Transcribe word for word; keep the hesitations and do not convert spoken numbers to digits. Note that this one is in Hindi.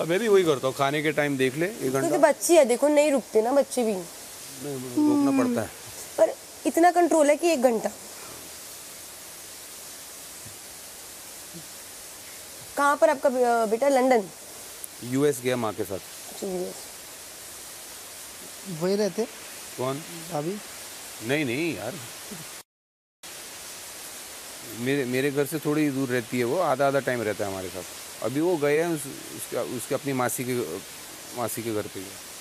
हाँ, मैं भी वही करता हूँ, खाने के टाइम देख ले एक क्योंकि घंटा। बच्ची है, देखो नहीं रुकते ना बच्चे भी, रोकना पड़ता है। पर इतना कंट्रोल है कि एक घंटा। कहाँ पर आपका बे- बेटा? लंदन? यूएस गया माँ के साथ। अच्छा, यूएस। वही रहते कौन? अभी? नहीं नहीं यार, मेरे मेरे घर से थोड़ी दूर रहती है वो, आधा आधा टाइम रहता है हमारे साथ। अभी वो गए हैं उस, उसके उसके अपनी मासी के मासी के घर पे गए।